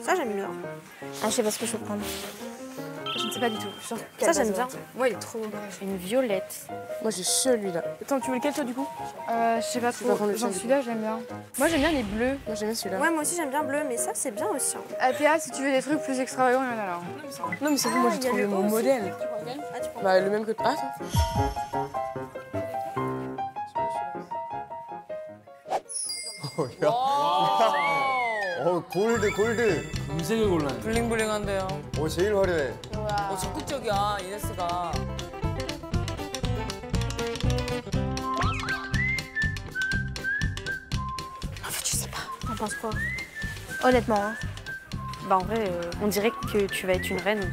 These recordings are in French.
Ça, j'aime bien. Ah, je sais pas ce que je vais prendre. Je ne sais pas du tout. Ça, j'aime bien. Moi, il est trop beau. Une violette. Moi, j'ai celui-là. Attends, tu veux lequel, toi, du coup? Je sais pas trop. Genre celui-là, j'aime bien. Moi, j'aime bien les bleus. Moi, j'aime bien celui-là. Ouais, moi aussi, j'aime bien bleu, mais ça, c'est bien aussi. Hein. Théa, si tu veux des trucs plus extravagants, il y en a là. Non, mais c'est bon, moi, j'ai trouvé mon modèle. Ah, tu prends. Bah, le même que... Ah, attends. 골드 골드. 금색을 골랐네. 블링블링한데요. 제일 화려해. 적극적이야, 이네스가. En fait, je sais pas. T'en penses quoi? Honnêtement, hein. Bah, en vrai, on dirait que tu vas être une reine.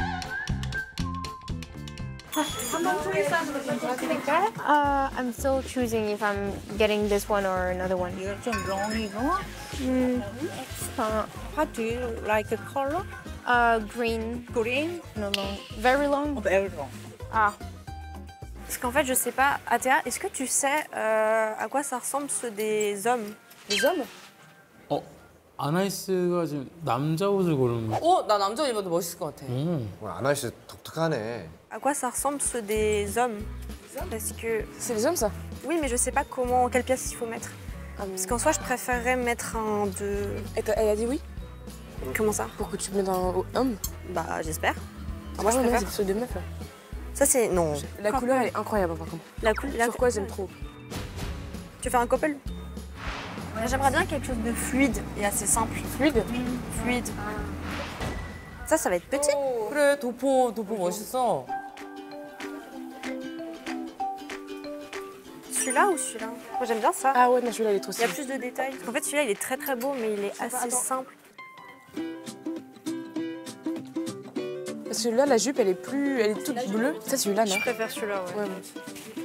I'm still choosing if I'm getting this one or another one. 이거 좀 롱이 거? What do you like the color? Green. Green? No long. Very long. Very long. Ah. Parce qu'en fait, je sais pas. Athéa, est-ce que tu sais à quoi ça ressemble ceux des hommes? Les hommes? 아나이스가 지금 남자 옷을 고르는 거. 나 남자 옷 입어도 멋있을 것 같아. 아나씨 독특하네. À quoi ça ressemble ceux des hommes? Parce que... C'est les hommes, ça? Oui, mais je sais pas comment, quelle pièce il faut mettre. Parce qu'en soi, je préférerais mettre un de... Elle a dit oui? Comment ça? Pour que tu mettes un homme? Bah, j'espère. Moi, je préfère ceux de meuf, là. Ça, c'est... Non. La couleur, elle est incroyable, par contre. La couleur... Sur quoi j'aime trop? Tu fais un couple? J'aimerais bien quelque chose de fluide et assez simple. Fluide? Fluide. Ça va être petit. 그래, 도포 멋있어. Celui-là ou celui-là? Moi, j'aime bien ça. Ah ouais, non, celui-là, il est trop Il y a stylé. plus de détails. En fait, celui-là, il est très très beau, mais il est assez simple. Parce que là, la jupe, elle est toute bleue. Ça, celui-là, non? Je préfère celui-là, ouais. Ouais, moi aussi.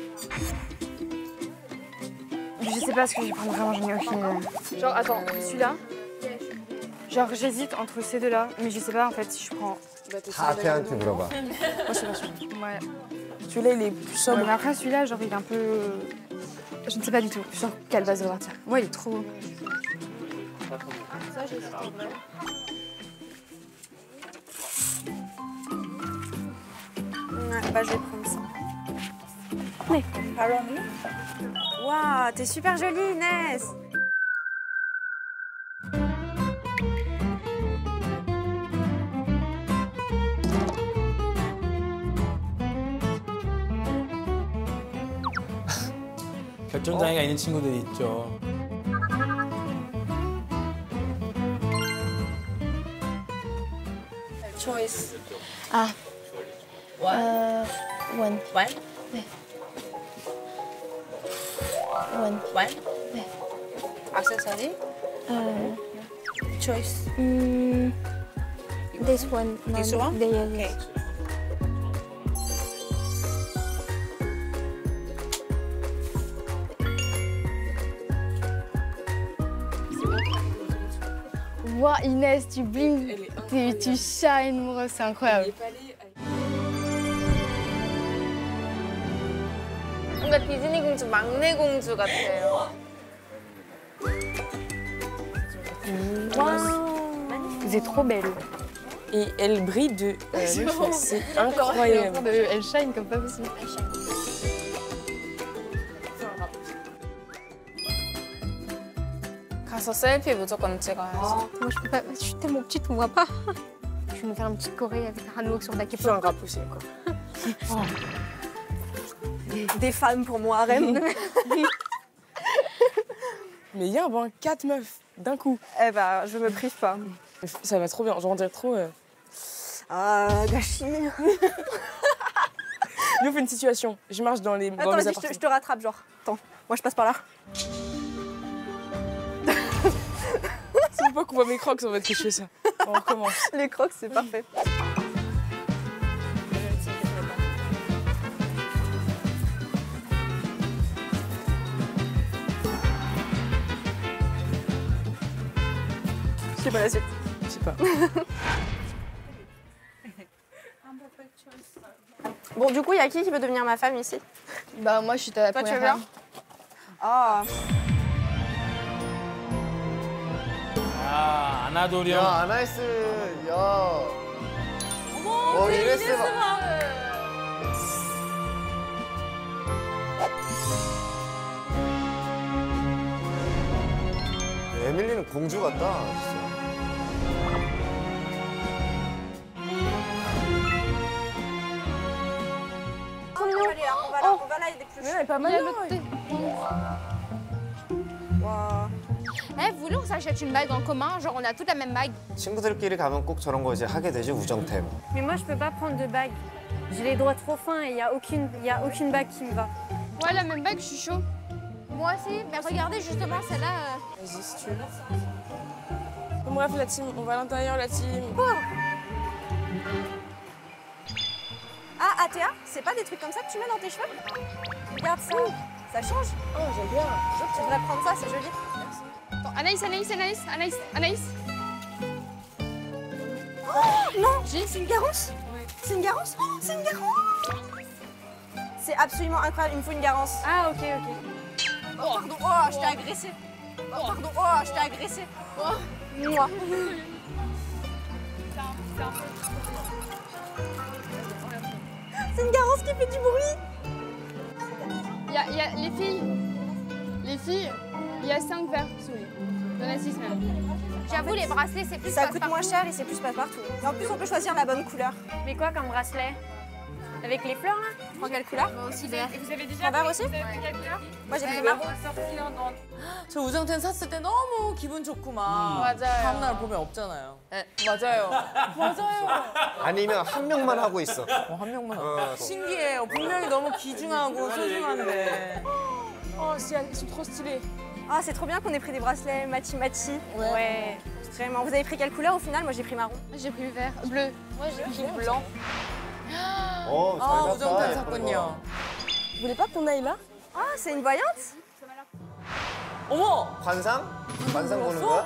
Je sais pas ce que je vais prendre, vraiment, j'en ai aucune idée. Genre, attends, celui-là. Genre, j'hésite entre ces deux-là, mais je sais pas en fait si je prends. 하태한테 물어봐. Moi, je sais pas celui-là. Ouais. Celui-là, il est plus sobre. Ouais, mais après, celui-là, genre, il est un peu. Je ne sais pas du tout. Sur quelle base de partir. Ouais, il est trop beau. Ouais, bah, je vais prendre ça. Mais. Waouh, t'es super jolie, Inès. 결정장애가 있는 친구들이 있죠. Choice. Ah. One. One? 네. One. One? 네. Accessory? Choice. This one. This one? Yeah. Okay. Wow, Inès, tu bling, tu shines, moi, c'est incroyable. 뭔가 디즈니 공주 막내 공주 같아요. Vous êtes trop belle. Et elle brille de c'est incroyable. Elle shine comme pas possible. 가서 셀피 무조건 찍어야지. Moi, je peux pas. Je suis tellement petite, on voit pas. Je vais me faire une petite choré avec un look sur la Je vais en rapprocher, quoi. Des femmes pour mon harem. Mais hier, bon, 4 meufs d'un coup. Eh bah, je me prive pas. Ça va trop bien, j'en dirais trop. Ah, gâchis. Nous, on fait une situation. Je marche dans les Attends, vas-y, je te rattrape, genre. Attends, moi je passe par là. C'est pas qu'on voit mes crocs, en fait, que je fais ça. On recommence. Les crocs, c'est parfait. Je sais pas la suite. Je sais pas. Bon, du coup, il y a qui veut devenir ma femme ici? Bah, moi, je suis ta Toi, tu veux première bien? femme. Ah. 야, 아나도령. 야, 아나이스. 야. 어머, 이레스 봐. 에밀리는 공주 같다, 진짜. On va là, il y a des plus. Mais elle est pas mal. Waouh. Eh, vous voulez, on s'achète une bague en commun? Genre, on a toute la même bague. 친구들끼리 가면 꼭 저런 거 이제 하게 되지, 우정템. Mais moi, je peux pas prendre de bague. J'ai les doigts trop fins et il y a aucune bague qui me va. Ouais, la même bague, je suis chaud. Moi aussi. Mais regardez, justement, celle-là. Vas-y, si tu veux. Bon, bref, la team, on va à l'intérieur, la team. Ah, Athéa, c'est pas des trucs comme ça que tu mets dans tes cheveux? Regarde ça, ça change. Oh, j'aime bien. Tu devrais prendre ça, c'est joli. Attends, Anaïs, Anaïs, Anaïs, Anaïs, Anaïs. Oh non, c'est une garance. C'est une garance. Oh, c'est une garance. C'est absolument incroyable, il me faut une garance. Ah, ok, ok. Oh, pardon, oh, je t'ai agressé. Oh, pardon, oh, je t'ai agressé. Oh, moi. C'est une garance qui fait du bruit. Il y a les filles, il y a 5 verres sous les. Il y en a 6 même. J'avoue, les bracelets, c'est plus Ça passe coûte moins partout. cher et c'est plus passe-partout. Et en plus, on peut choisir la bonne couleur. Mais quoi comme bracelet? Avec les fleurs, là? Tu prends quelle couleur? Moi aussi, vert. Vous avez déjà vert aussi? Moi, j'ai pris marron. 저 우정템 샀을 때 너무 기분 좋구만. 맞아요. 다음날 보면 없잖아요. 네, 맞아요. 아니면 한 명만 하고 있어. 한 명만. 신기해요. 분명히 너무 귀중하고 소중한데. Oh, ils sont trop stylés. Ah, c'est trop bien qu'on ait pris des bracelets matchy-matchy. Ouais. Vraiment. Vous avez pris quelle couleur au final? Moi, j'ai pris marron. J'ai pris vert, bleu. Moi, j'ai pris blanc. 어, 잘 아, 갔다. 우정템 예쁜 샀군요. 거. Vous voulez pas qu'on aille là? Ah, c'est une voyante? 어머! 관상? 관상 보는 거야?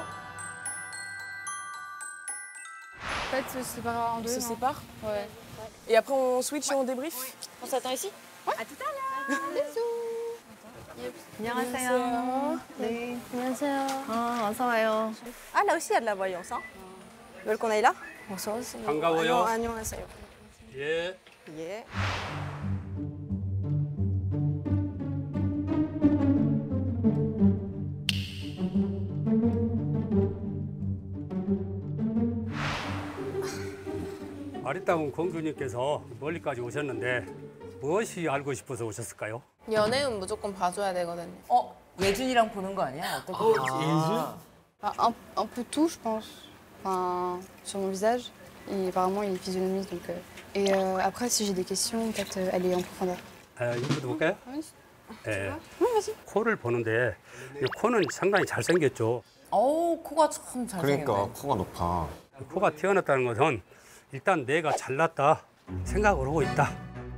En fait, se sépare en On deux. se non sépare? Ouais. Et après, on switch et on débrief? On s'attend ici? 안녕하세요. 네, 안녕하세요. 어서 와요. Ah, là aussi, il y a de la voyance. Hein. Ils veulent qu'on aille là? 반가워요. 안녕하세요. 예. Yeah. 아리따운 공주님께서 멀리까지 오셨는데 무엇이 알고 싶어서 오셨을까요? 연애는 무조건 봐줘야 되거든요. 예준이랑 보는 거 아니야? 어떻게? Un peu tout, je pense. Enfin, sur mon visage. Et apparemment, il est physionomiste. Donc, Et après, si j'ai des questions, peut-être aller en profondeur. 이거 볼까요? Oui. 예. 코를 보는데 이 코는 상당히 잘생겼죠. 어우, 코가 참 잘생겼네. 그러니까 코가 높아. 코가 튀어났다는 것은 일단 내가 잘났다 생각을 하고 있다.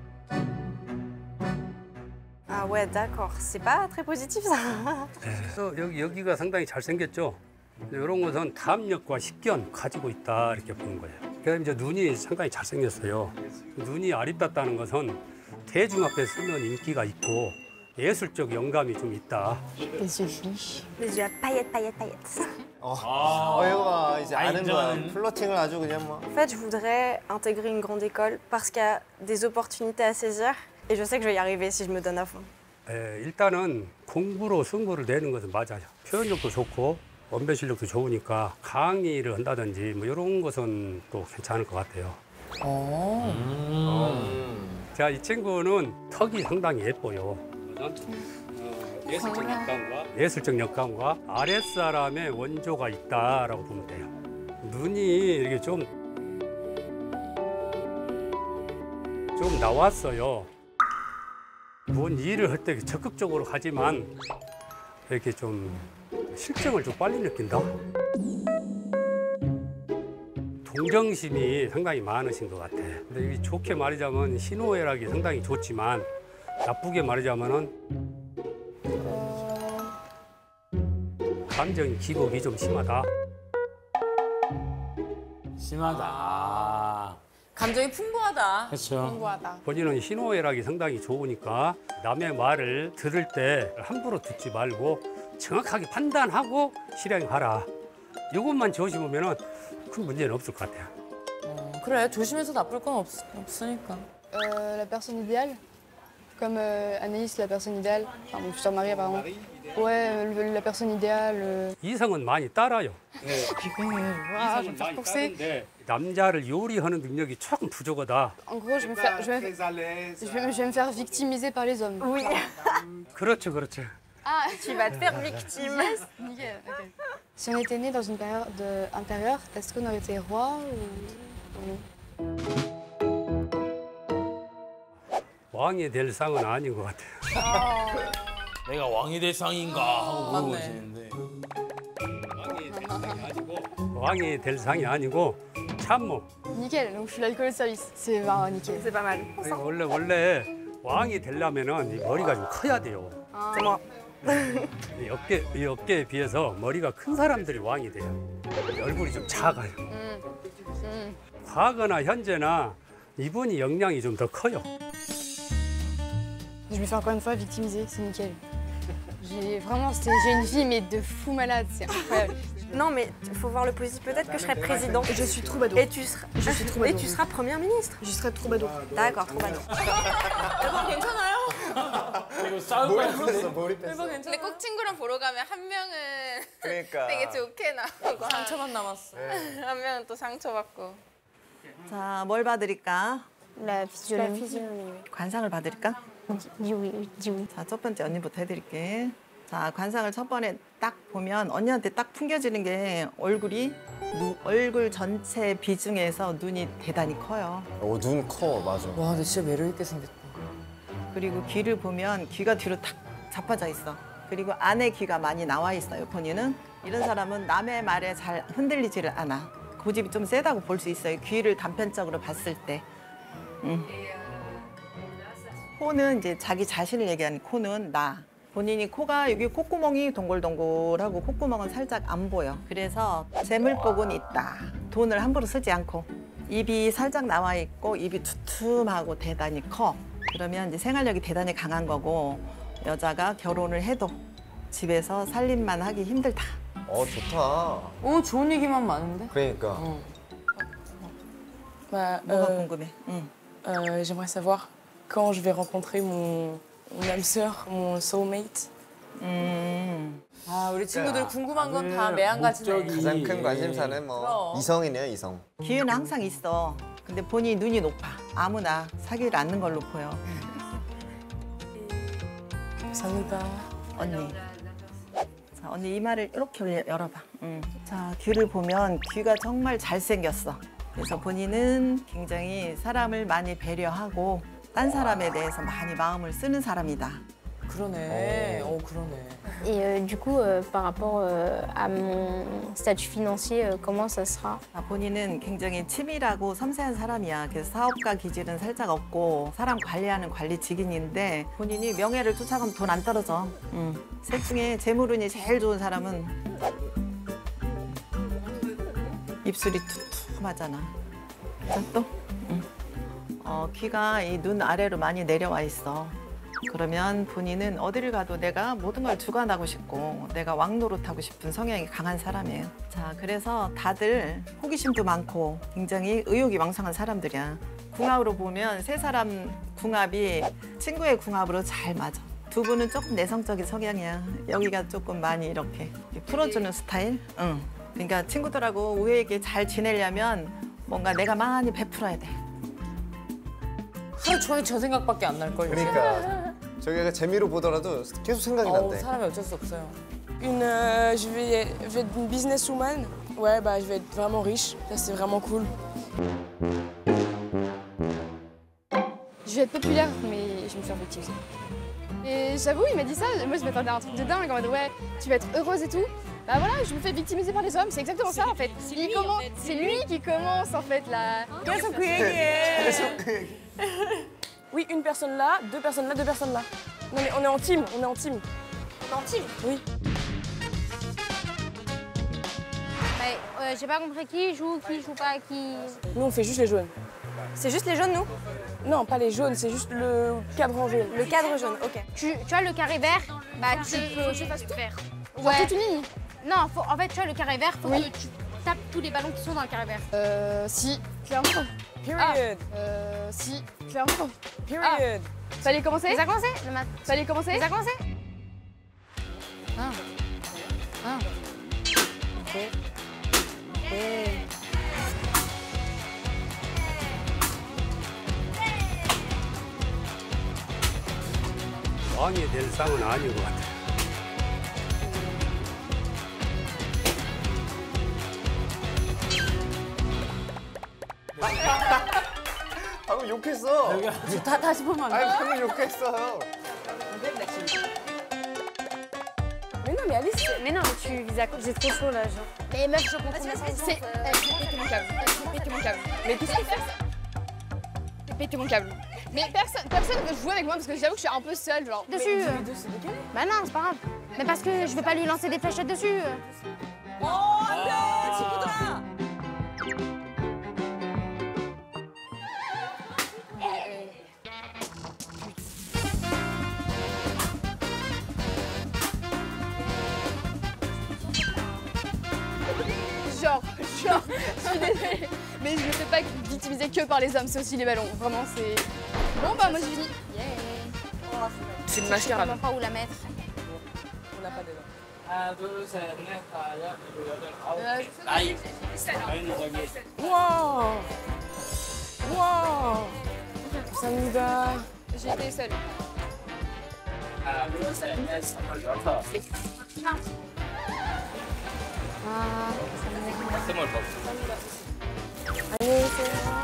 Ah ouais, d'accord. C'est pas très positif, ça. 그래서 여기가 상당히 잘생겼죠. 이런 것은 담력과 식견 가지고 있다 이렇게 보는 거예요. 그다음에 이제 눈이 상당히 잘생겼어요. 눈이 아리따다는 것은 대중 앞에 서면 인기가 있고 예술적 영감이 좀 있다. Les yeux à paillettes, paillettes, paillettes. 이거 봐. 이제 아는 거야. 인정. 플러팅을 아주 그냥 뭐. En fait, je voudrais intégrer une grande école parce qu'il y a des opportunités à saisir. Et je sais que je vais y arriver si je me donne à fond. 일단은 공부로 승부를 내는 것은 맞아요. 표현력도 좋고 언변 실력도 좋으니까 강의를 한다든지 뭐 이런 것은 또 괜찮을 것 같아요. 자, 이 친구는 턱이 상당히 예뻐요. 예술적 역감과 아랫사람의 원조가 있다라고 보면 돼요. 눈이 이렇게 좀 나왔어요. 뭔 일을 할 때 적극적으로 하지만 이렇게 좀 실정을 좀 빨리 느낀다. 동정심이 상당히 많으신 것 같아. 근데 이 좋게 말하자면 희노애락이 상당히 좋지만 나쁘게 말하자면은 감정 기복이 좀 심하다. 심하다. 감정이 풍부하다. 그렇죠. 풍부하다. 본인은 희노애락이 상당히 좋으니까 남의 말을 들을 때 함부로 듣지 말고 정확하게 판단하고 실행하라. 이것만 조심하면은 큰 문제는 없을 것 같아요. 그래 조심해서 나쁠 건 없으니까. La personne idéale, comme Anaïs, la personne idéale, enfin mon futur mari apparemment. Ouais, la personne idéale. 이성은 많이 따라요. Ah, je vais me faire courser. 남자를 요리하는 능력이 조금 부족하다. En gros, je vais me faire victimiser par les hommes. Oui. 그렇죠, 그렇죠. Ah, Tu vas te faire victime. nickel. ok. Si on était né dans une période intérieure, est-ce qu'on aurait été roi ou non? 왕이 될 상은 아닌 것 같아요. 내가 왕이 될 상인가 하고 물어보고 맞네. 계시는데. 왕이 될 상이 아니고 참모. Nickel, donc je suis l'alcool de service. C'est bah, nickel. C'est pas mal. 원래 왕이 되려면은 이 머리가 좀 커야 돼요. C'est moi. 이 어깨에 비해서 머리가 큰 사람들이 왕이 돼요. 얼굴이 좀 작아요. 과거나 현재나 이분이 역량이 좀 더 커요. Je me fais encore une fois victimiser, c'est nickel. J'ai une vie mais de fou malade, c'est incroyable. Non, mais il faut voir le positif. Peut-être que je serai président. Je suis troubadour. Et tu seras première ministre. Je serai troubadour. D'accord, troubadour. 대박 괜찮아요? 이거 싸울 거 같은데. 대박 괜찮아요? 근데 꼭 친구랑 보러 가면 한 명은 그러니까. 되게 좋게 나오고 상처만 남았어. 한 명은 또 상처받고. 자, 뭘 봐드릴까? La physionomie. 관상을 봐드릴까? Dis oui, dis oui. 자, 첫 번째 언니부터 해드릴게. 자, 관상을 첫 번에 딱 보면 언니한테 딱 풍겨지는 게 얼굴이 얼굴 전체 비중에서 눈이 대단히 커요. 눈 커, 맞아. 와 근데 진짜 매력 있게 생겼다. 그리고 귀를 보면 귀가 뒤로 탁 자빠져 있어. 그리고 안에 귀가 많이 나와 있어요, 본인은. 이런 사람은 남의 말에 잘 흔들리지를 않아. 고집이 좀 세다고 볼 수 있어요, 귀를 단편적으로 봤을 때. 코는 이제 자기 자신을 얘기하는 코는 나. 본인이 코가 여기 콧구멍이 동글동글하고 콧구멍은 살짝 안 보여. 그래서 재물복은 있다. 돈을 함부로 쓰지 않고. 입이 살짝 나와 있고 입이 두툼하고 대단히 커. 그러면 이제 생활력이 대단히 강한 거고 여자가 결혼을 해도 집에서 살림만 하기 힘들다. 좋다. 오 좋은 얘기만 많은데? 그러니까. 뭐가 궁금해? J'aimerais savoir quand je vais rencontrer mon âme sœur, mon soulmate. 아 우리 친구들 궁금한 건 다 매한가지네. 가장 큰 관심사는 뭐 그럼. 이성이네요, 이성. 기회는 항상 있어. 근데 본인이 눈이 높아. 아무나 사귀를 않는 걸로 보여. 감사합니다. 언니. 자, 언니 이마를 이렇게 열어봐. 자, 귀를 보면 귀가 정말 잘생겼어. 그래서 본인은 굉장히 사람을 많이 배려하고 딴 사람에 대해서 많이 마음을 쓰는 사람이다. 그러네. 그러네. Et du coup, par rapport à mon statut financier, comment ça sera? 본인은 굉장히 치밀하고 섬세한 사람이야. 그래서 사업가 기질은 살짝 없고 사람 관리하는 관리직인인데 본인이 명예를 쫓아가면 돈 안 떨어져. 셋 중에 재물운이 제일 좋은 사람은 입술이 두툼하잖아. 자, 또. 귀가 이 눈 아래로 많이 내려와 있어. 그러면 본인은 어디를 가도 내가 모든 걸 주관하고 싶고 내가 왕노릇하고 싶은 성향이 강한 사람이에요. 자, 그래서 다들 호기심도 많고 굉장히 의욕이 왕성한 사람들이야. 궁합으로 보면 세 사람 궁합이 친구의 궁합으로 잘 맞아. 두 분은 조금 내성적인 성향이야. 여기가 조금 많이 이렇게 풀어주는 스타일? 그러니까 친구들하고 우애하게 잘 지내려면 뭔가 내가 많이 베풀어야 돼. 하루 종일 저 생각밖에 안 날걸. 그러니까 저기가 재미로 보더라도 계속 생각이 난대. 사람이 어쩔 수 없어요. Je vais être une businesswoman. Ouais, bah je vais être vraiment riche. Ça c'est vraiment cool. Je vais être populaire, mais je vais me faire victimiser. Et j'avoue, il m'a dit ça, moi je m'attendais à un truc de dingue, en mode ouais, tu vas être heureuse et tout. Bah voilà, je me fais victimiser par les hommes, c'est exactement ça en fait. C'est lui qui commence en fait là. 계속 그 얘기해. Oui, une personne là, deux personnes là, deux personnes là. Non mais on est en team, on est en team. On est en team? Oui. J'ai pas compris qui joue pas, qui... Nous on fait juste les jaunes. C'est juste les jaunes, nous? Non, pas les jaunes, c'est juste le cadre jaune. Le cadre jaune, ok. Tu vois le carré vert? Bah tu peux... Je fasse tout vert. Ouais. Toute une ligne. Non, en fait, tu vois, le carré vert, faut Oui. que tu tapes tous les ballons qui sont dans le carré vert. Si, clairement. Period. Si, clairement. Period. Fallait commencer? Les a commencé le mat. Fallait commencer? Les a commencé. 왕이 될 상은 아닌 것 같아요. 방금 욕했어. 다시 보면 안 돼? 아니 방금 욕했어요. Mais non, mais Alice, mais non, mais tu vises à quoi? J'ai trop chaud là, genre. Mais meuf, je comprends bien. C'est. J'ai pété mon câble. J'ai pété mon câble. Mais qu'est-ce que c'est? J'ai pété mon câble. Mais personne veut jouer avec moi parce que j'avoue que je suis un peu seule, genre. Dessus. Bah non, c'est pas grave. Mais parce que je vais pas lui lancer des fléchettes dessus. Genre, je suis désolée. Mais je me fais pas victimiser que par les hommes, c'est aussi les ballons. Vraiment, c'est. Bon, bah, moi, j'ai fini. Yeah. C'est une Je sais mascarade. vraiment pas où la mettre. On n'a pas dedans. 하나, 둘, 셋, 넷, 다섯, 여섯, 여덟, 아홉. 나이. 나이는 저기. Wow. Wow. 감사합니다. J'ai été seule. 하나, 둘, 셋, 넷, 다섯, 여섯. 아, 스몰 컵. 안녕히 계세요.